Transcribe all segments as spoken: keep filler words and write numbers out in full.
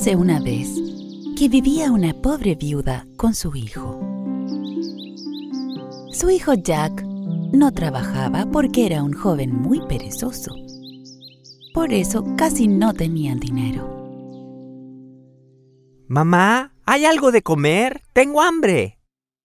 Érase una vez que vivía una pobre viuda con su hijo. Su hijo Jack no trabajaba porque era un joven muy perezoso. Por eso casi no tenían dinero. Mamá, ¿hay algo de comer? ¡Tengo hambre!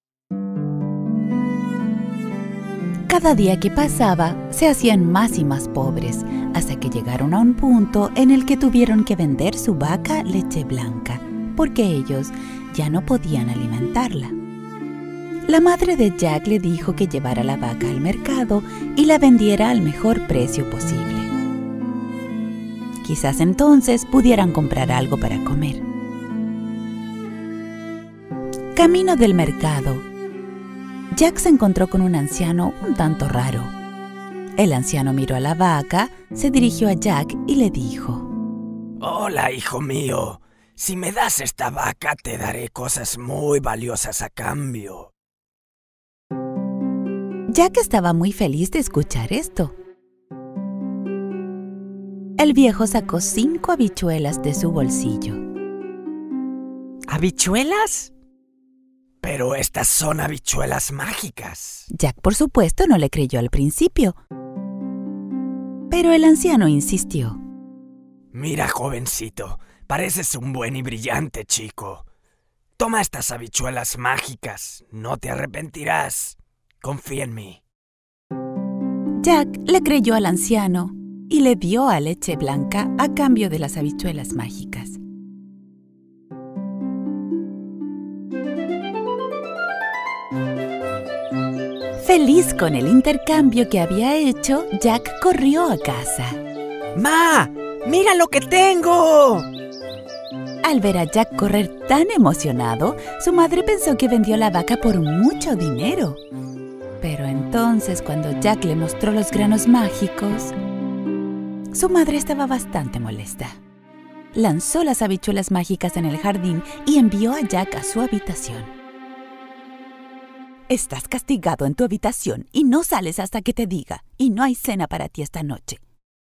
Cada día que pasaba, se hacían más y más pobres, hasta que llegaron a un punto en el que tuvieron que vender su vaca leche blanca, porque ellos ya no podían alimentarla. La madre de Jack le dijo que llevara la vaca al mercado y la vendiera al mejor precio posible. Quizás entonces pudieran comprar algo para comer. Camino del mercado, Jack se encontró con un anciano un tanto raro. El anciano miró a la vaca, se dirigió a Jack y le dijo: Hola, hijo mío. Si me das esta vaca, te daré cosas muy valiosas a cambio. Jack estaba muy feliz de escuchar esto. El viejo sacó cinco habichuelas de su bolsillo. ¿Habichuelas? Pero estas son habichuelas mágicas. Jack, por supuesto, no le creyó al principio. Pero el anciano insistió. Mira, jovencito, pareces un buen y brillante chico. Toma estas habichuelas mágicas, no te arrepentirás. Confía en mí. Jack le creyó al anciano y le dio a leche blanca a cambio de las habichuelas mágicas. Feliz con el intercambio que había hecho, Jack corrió a casa. ¡Ma! ¡Mira lo que tengo! Al ver a Jack correr tan emocionado, su madre pensó que vendió la vaca por mucho dinero. Pero entonces, cuando Jack le mostró los granos mágicos, su madre estaba bastante molesta. Lanzó las habichuelas mágicas en el jardín y envió a Jack a su habitación. Estás castigado en tu habitación y no sales hasta que te diga, y no hay cena para ti esta noche.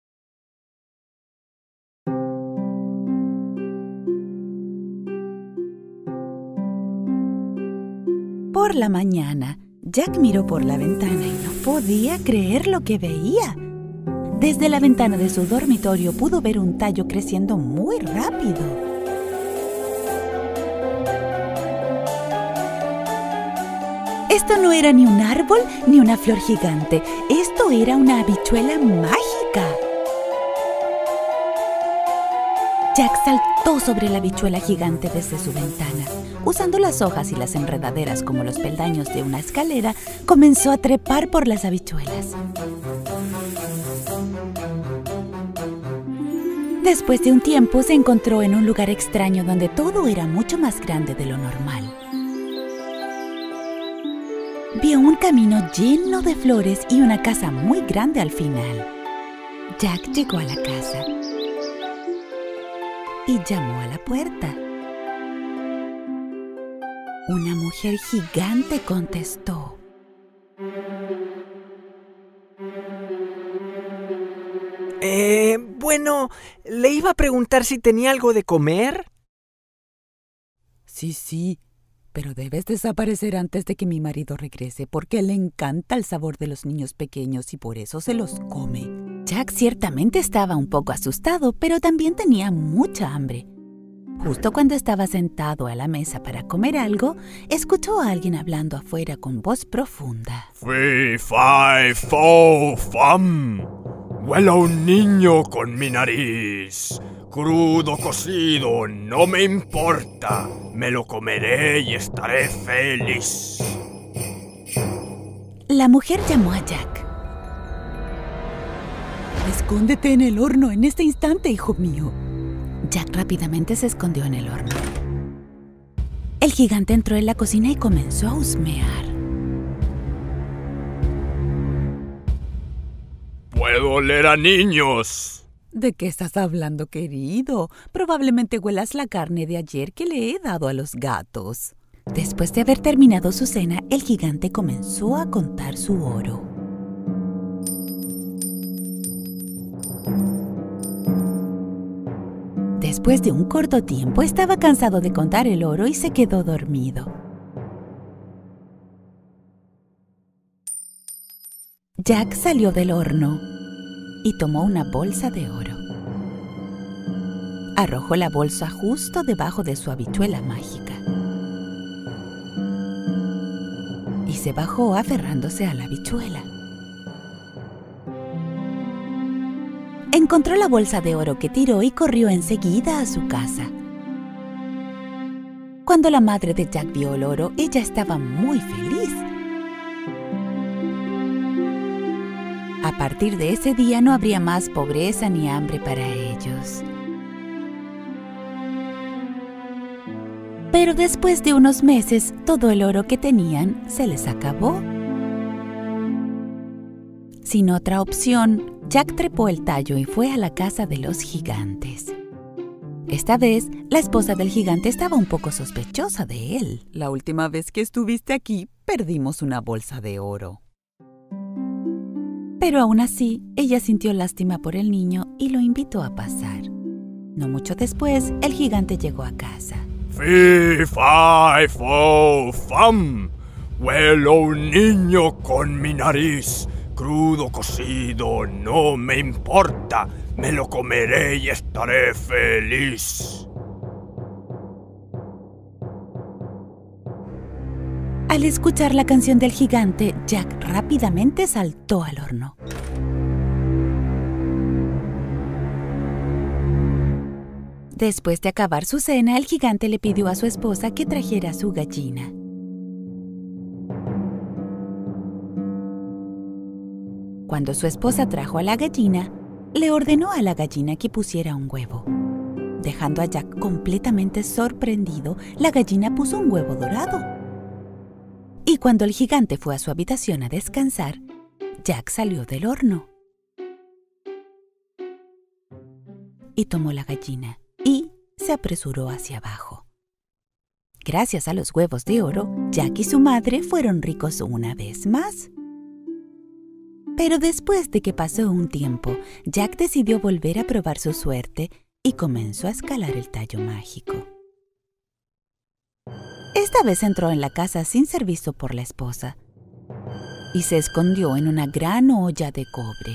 Por la mañana, Jack miró por la ventana y no podía creer lo que veía. Desde la ventana de su dormitorio pudo ver un tallo creciendo muy rápido. Esto no era ni un árbol ni una flor gigante. Esto era una habichuela mágica. Jack saltó sobre la habichuela gigante desde su ventana. Usando las hojas y las enredaderas como los peldaños de una escalera, comenzó a trepar por las habichuelas. Después de un tiempo, se encontró en un lugar extraño donde todo era mucho más grande de lo normal. Vio un camino lleno de flores y una casa muy grande al final. Jack llegó a la casa y llamó a la puerta. Una mujer gigante contestó. Eh, bueno, le iba a preguntar si tenía algo de comer. Sí, sí, pero debes desaparecer antes de que mi marido regrese, porque le encanta el sabor de los niños pequeños y por eso se los come. Jack ciertamente estaba un poco asustado, pero también tenía mucha hambre. Justo cuando estaba sentado a la mesa para comer algo, escuchó a alguien hablando afuera con voz profunda. Fi, fi, fo, fam. Huele a un niño con mi nariz. Crudo, cocido, no me importa. Me lo comeré y estaré feliz. La mujer llamó a Jack. Escóndete en el horno en este instante, hijo mío. Jack rápidamente se escondió en el horno. El gigante entró en la cocina y comenzó a husmear. Puedo oler a niños. ¿De qué estás hablando, querido? Probablemente huelas la carne de ayer que le he dado a los gatos. Después de haber terminado su cena, el gigante comenzó a contar su oro. Después de un corto tiempo, estaba cansado de contar el oro y se quedó dormido. Jack salió del horno y tomó una bolsa de oro. Arrojó la bolsa justo debajo de su habichuela mágica y se bajó aferrándose a la habichuela. Encontró la bolsa de oro que tiró y corrió enseguida a su casa. Cuando la madre de Jack vio el oro, ella estaba muy feliz. A partir de ese día no habría más pobreza ni hambre para ellos. Pero después de unos meses, todo el oro que tenían se les acabó. Sin otra opción, Jack trepó el tallo y fue a la casa de los gigantes. Esta vez, la esposa del gigante estaba un poco sospechosa de él. La última vez que estuviste aquí, perdimos una bolsa de oro. Pero aún así, ella sintió lástima por el niño y lo invitó a pasar. No mucho después, el gigante llegó a casa. Fi, fi, fo, fam. Huelo un niño con mi nariz. Crudo, cocido, no me importa. Me lo comeré y estaré feliz. Al escuchar la canción del gigante, Jack rápidamente saltó al horno. Después de acabar su cena, el gigante le pidió a su esposa que trajera su gallina. Cuando su esposa trajo a la gallina, le ordenó a la gallina que pusiera un huevo. Dejando a Jack completamente sorprendido, la gallina puso un huevo dorado. Y cuando el gigante fue a su habitación a descansar, Jack salió del horno y tomó la gallina y se apresuró hacia abajo. Gracias a los huevos de oro, Jack y su madre fueron ricos una vez más. Pero después de que pasó un tiempo, Jack decidió volver a probar su suerte y comenzó a escalar el tallo mágico. Esta vez entró en la casa sin ser visto por la esposa y se escondió en una gran olla de cobre.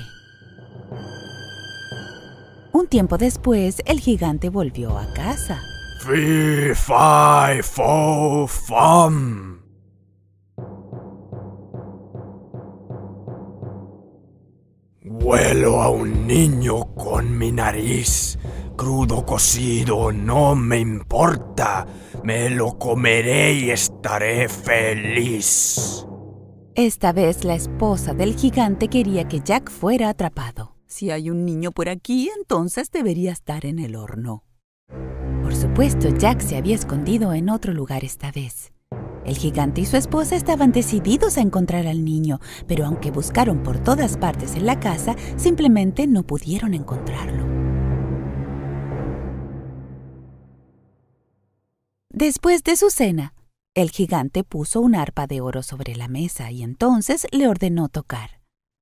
Un tiempo después, el gigante volvió a casa. Fi, fi, fo, fam. Huelo a un niño con mi nariz. Crudo, cocido, no me importa. Me lo comeré y estaré feliz. Esta vez la esposa del gigante quería que Jack fuera atrapado. Si hay un niño por aquí, entonces debería estar en el horno. Por supuesto, Jack se había escondido en otro lugar esta vez. El gigante y su esposa estaban decididos a encontrar al niño, pero aunque buscaron por todas partes en la casa, simplemente no pudieron encontrarlo. Después de su cena, el gigante puso un arpa de oro sobre la mesa y entonces le ordenó tocar.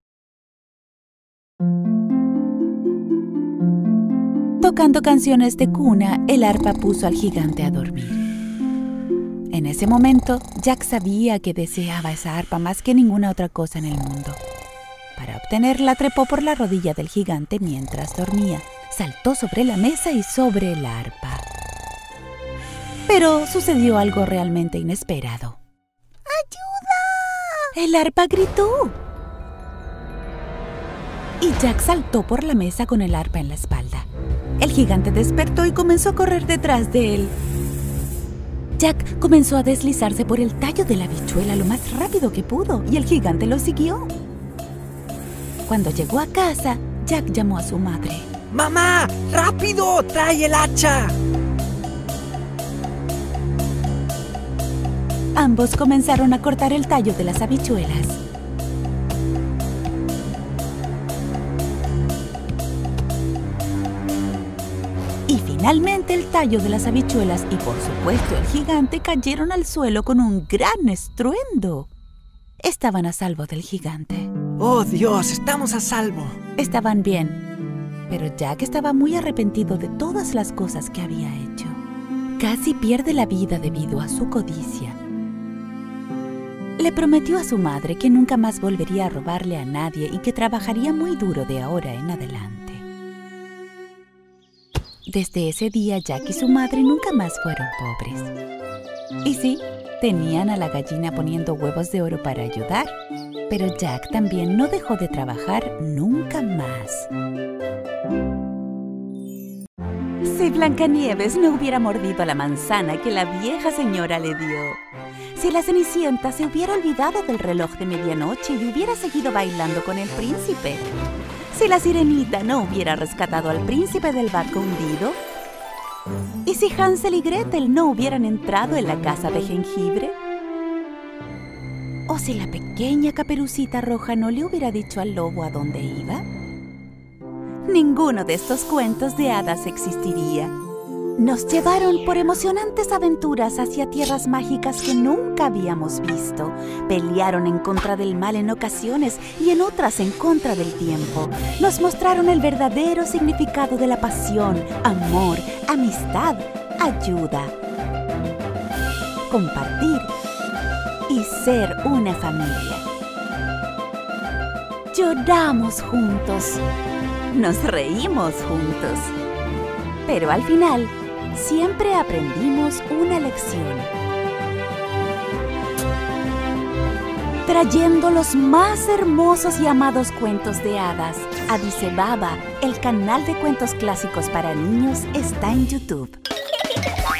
Tocando canciones de cuna, el arpa puso al gigante a dormir. En ese momento, Jack sabía que deseaba esa arpa más que ninguna otra cosa en el mundo. Para obtenerla, trepó por la rodilla del gigante mientras dormía, saltó sobre la mesa y sobre el arpa. Pero sucedió algo realmente inesperado. ¡Ayuda! El arpa gritó. Y Jack saltó por la mesa con el arpa en la espalda. El gigante despertó y comenzó a correr detrás de él. Jack comenzó a deslizarse por el tallo de la habichuela lo más rápido que pudo y el gigante lo siguió. Cuando llegó a casa, Jack llamó a su madre. ¡Mamá! ¡Rápido! ¡Trae el hacha! Ambos comenzaron a cortar el tallo de las habichuelas. Y finalmente el tallo de las habichuelas y por supuesto el gigante cayeron al suelo con un gran estruendo. Estaban a salvo del gigante. ¡Oh, Dios! ¡Estamos a salvo! Estaban bien. pero Jack estaba muy arrepentido de todas las cosas que había hecho. Casi pierde la vida debido a su codicia. Le prometió a su madre que nunca más volvería a robarle a nadie y que trabajaría muy duro de ahora en adelante. Desde ese día, Jack y su madre nunca más fueron pobres. Y sí, tenían a la gallina poniendo huevos de oro para ayudar, pero Jack también no dejó de trabajar nunca más. Si Blancanieves no hubiera mordido la manzana que la vieja señora le dio, si la Cenicienta se hubiera olvidado del reloj de medianoche y hubiera seguido bailando con el príncipe, si la Sirenita no hubiera rescatado al príncipe del barco hundido, y si Hansel y Gretel no hubieran entrado en la casa de jengibre, o si la pequeña Caperucita Roja no le hubiera dicho al lobo a dónde iba, ninguno de estos cuentos de hadas existiría. Nos llevaron por emocionantes aventuras hacia tierras mágicas que nunca habíamos visto. Pelearon en contra del mal en ocasiones y en otras en contra del tiempo. Nos mostraron el verdadero significado de la pasión, amor, amistad, ayuda, compartir y ser una familia. Lloramos juntos, nos reímos juntos, pero al final siempre aprendimos una lección. Trayendo los más hermosos y amados cuentos de hadas, Addis Baba, el canal de cuentos clásicos para niños, está en YouTube.